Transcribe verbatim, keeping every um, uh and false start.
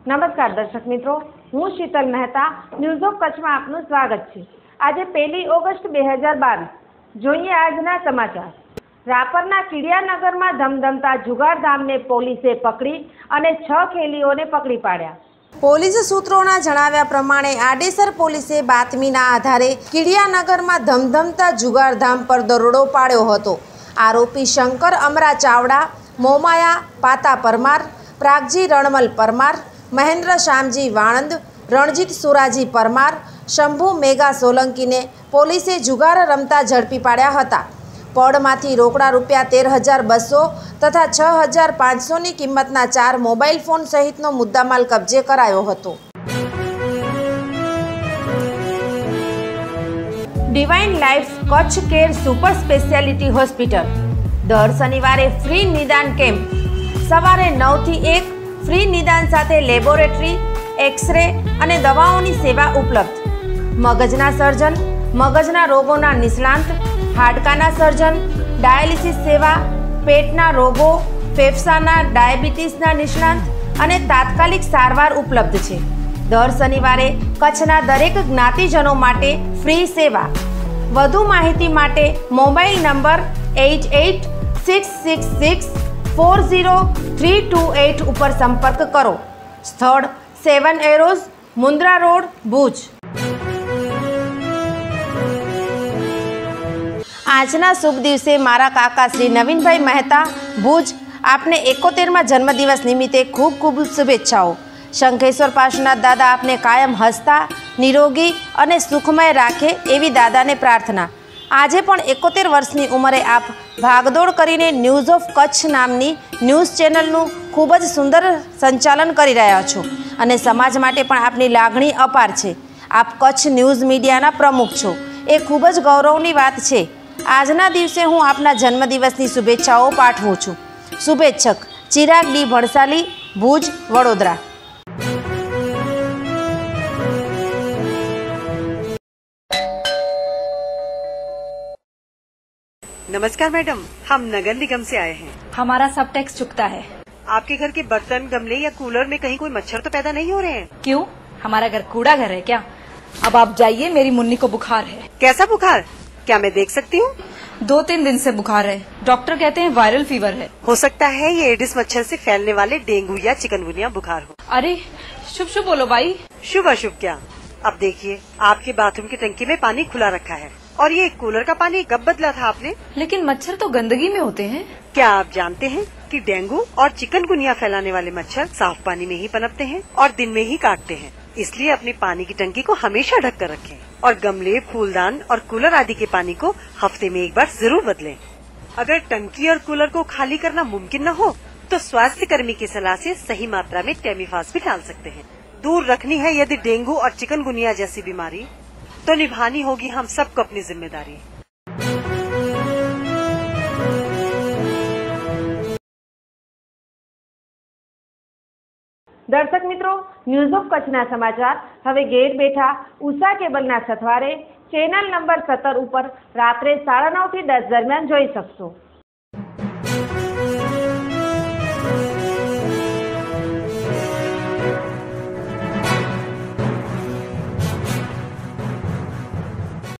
નમસ્કાર દર્શક મિત્રો, હું શીતલ મહેતા ન્યૂઝ ઓફ કચ્છમાં આપનું સ્વાગત છે। આજે પહેલી ઓગસ્ટ બે હજાર બાવીસ। જોઈએ આજના સમાચાર। રાપરના કીડિયાનગરમાં ધમધમતા જુગારધામને પોલીસે પકડી અને છ ખેલીઓને પકડી પાડ્યા। પોલીસ સૂત્રોના જણાવ્યા પ્રમાણે આડેસર પોલીસે બાતમીના આધારે કીડિયાનગરમાં ધમધમતા જુગારધામ પર દરોડો પાડ્યો હતો। આરોપી શંકર અમરા ચાવડા, મોમાયા પાતા પરમાર, પ્રાગજી રણમલ પરમાર, મહેન્દ્ર શામજી વાણંદ, રણજીત સુરાજી પરમાર, શંભુ મેઘા સોલંકીને પોલીસે જુગાર રમતા ઝડપી પાડ્યા હતા। પડમાંથી રોકડા રૂપિયા તેર હજાર બસો તથા છ હજાર પાંચસોની કિંમતના ચાર મોબાઈલ ફોન સહિતનો મુદ્દામાલ કબજે કરાયો હતો। Divine Life's Kutch care super speciality hospital દર શનિવારે ફ્રી નિદાન કેમ્પ। સવારે નવથી એક ફ્રી નિદાન સાથે લેબોરેટરી, એક્સરે અને દવાઓની સેવા ઉપલબ્ધ। મગજના સર્જન, મગજના રોગોના નિષ્ણાંત, હાડકાના સર્જન, ડાયાલિસિસ સેવા, પેટના રોગો, ફેફસાના ડાયાબિટીસના નિષ્ણાંત અને તાત્કાલિક સારવાર ઉપલબ્ધ છે। દર શનિવારે કચ્છના દરેક જ્ઞાતિજનો માટે ફ્રી સેવા। વધુ માહિતી માટે mobile number eight eight six six six four zero three two eight ઉપર સંપર્ક કરો। સ્થળ Seven Arrows, Mundra road, Bhuj. આજના શુભ દિવસે મારા કાકા શ્રી નવીનભાઈ મહેતા, ભુજ, આપને એકોતેરમાં જન્મદિવસ નિમિત્તે ખૂબ ખૂબ શુભેચ્છાઓ। શંખેશ્વર પાર્શ્વનાથ દાદા આપને કાયમ હસતા, નિરોગી અને સુખમય રાખે એવી દાદાને પ્રાર્થના। આજે પણ એકોતેર વર્ષની ઉંમરે આપ ભાગદોડ કરીને ન્યૂઝ ઓફ કચ્છ નામની ન્યૂઝ ચેનલનું ખૂબ જ સુંદર સંચાલન કરી રહ્યા છો અને સમાજ માટે પણ આપની લાગણી અપાર છે। આપ કચ્છ ન્યૂઝ મીડિયાના પ્રમુખ છો, એ ખૂબ જ ગૌરવની વાત છે। આજના દિવસે હું આપના જન્મદિવસની શુભેચ્છાઓ પાઠવું છું। શુભેચ્છક ચિરાગ ડી ભણસાલી, ભુજ, વડોદરા। नमस्कार मैडम, हम नगर निगम से आए हैं। हमारा सब टैक्स चुकता है। आपके घर के बर्तन, गमले या कूलर में कहीं कोई मच्छर तो पैदा नहीं हो रहे हैं? क्यों, हमारा घर कूड़ा घर है क्या? अब आप जाइए, मेरी मुन्नी को बुखार है। कैसा बुखार? क्या मैं देख सकती हूँ? दो तीन दिन से बुखार है, डॉक्टर कहते हैं वायरल फीवर है। हो सकता है ये एडिस मच्छर से फैलने वाले डेंगू या चिकनगुनिया बुखार हो। अरे शुभ शुभ बोलो भाई। शुभ अशुभ क्या, अब देखिए आपके बाथरूम की टंकी में पानी खुला रखा है और ये कूलर का पानी कब बदला था आपने? लेकिन मच्छर तो गंदगी में होते हैं। क्या आप जानते हैं कि डेंगू और चिकनगुनिया फैलाने वाले मच्छर साफ पानी में ही पनपते हैं और दिन में ही काटते हैं। इसलिए अपनी पानी की टंकी को हमेशा ढक कर रखें और गमले, फूलदान और कूलर आदि के पानी को हफ्ते में एक बार जरूर बदलें। अगर टंकी और कूलर को खाली करना मुमकिन न हो तो स्वास्थ्य कर्मी की सलाह से सही मात्रा में टेमीफास भी डाल सकते हैं। दूर रखनी है यदि डेंगू और चिकनगुनिया जैसी बीमारी तो निभानी होगी हम सबको अपनी जिम्मेदारी। દર્શક મિત્રો, ન્યૂઝ ઓફ કચ્છના સમાચાર હવે ઘેર બેઠા ઉષા કેબલના સથવારે ચેનલ નંબર સત્તર ઉપર રાત્રે સાડા નવ થી દસ દરમિયાન જોઈ શકશો।